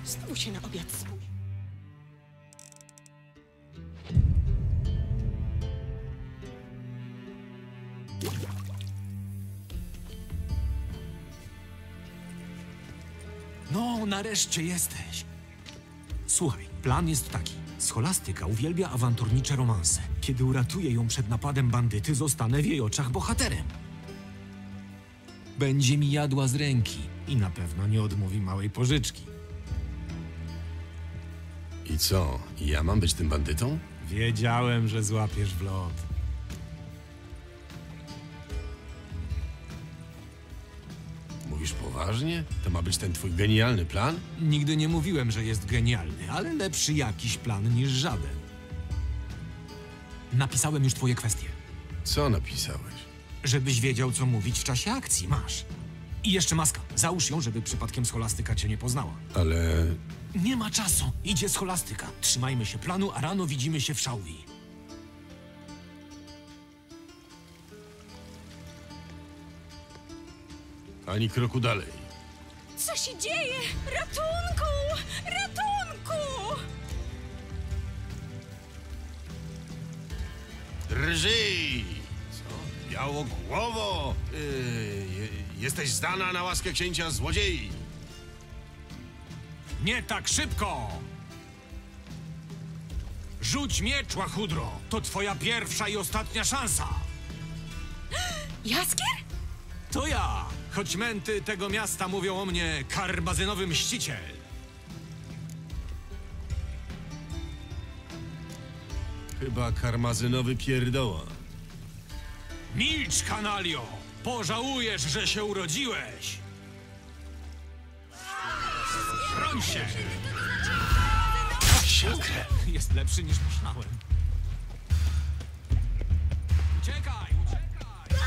Znowu się na obiad spóźni. No, nareszcie jesteś. Słuchaj, plan jest taki. Scholastyka uwielbia awanturnicze romanse. Kiedy uratuję ją przed napadem bandyty, zostanę w jej oczach bohaterem. Będzie mi jadła z ręki i na pewno nie odmówi małej pożyczki. I co? Ja mam być tym bandytą? Wiedziałem, że złapiesz w lot. Mówisz poważnie? To ma być ten twój genialny plan? Nigdy nie mówiłem, że jest genialny, ale lepszy jakiś plan niż żaden. Napisałem już twoje kwestie. Co napisałeś? Żebyś wiedział, co mówić w czasie akcji. Masz. I jeszcze maska. Załóż ją, żeby przypadkiem scholastyka cię nie poznała. Ale... Nie ma czasu. Idzie scholastyka. Trzymajmy się planu, a rano widzimy się w Shaui. Ani kroku dalej. Co się dzieje? Ratunku! Ratunku! Drżyj! Co? Białogłowo! Jesteś zdana na łaskę księcia złodziei! Nie tak szybko! Rzuć miecz, łachudro! To twoja pierwsza i ostatnia szansa! Jaskier? To ja! Choć męty tego miasta mówią o mnie karmazynowy mściciel. Chyba karmazynowy pierdoła. Milcz, kanalio! Pożałujesz, że się urodziłeś! Broń się! Siakrę! Jest lepszy niż myślałem. Uciekaj! Uciekaj!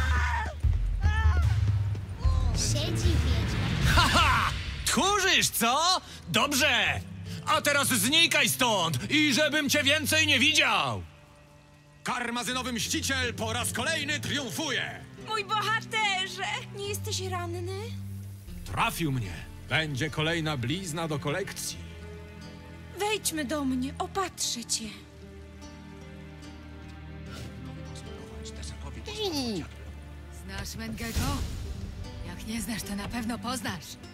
Siedzi wiedźma. Haha! Tchórzysz, co? Dobrze! A teraz znikaj stąd i żebym cię więcej nie widział! Karmazynowy mściciel po raz kolejny triumfuje! Mój bohaterze! Nie jesteś ranny? Trafił mnie. Będzie kolejna blizna do kolekcji. Wejdźmy do mnie, opatrzę cię. Rini. Znasz Mengego? Jak nie znasz, to na pewno poznasz.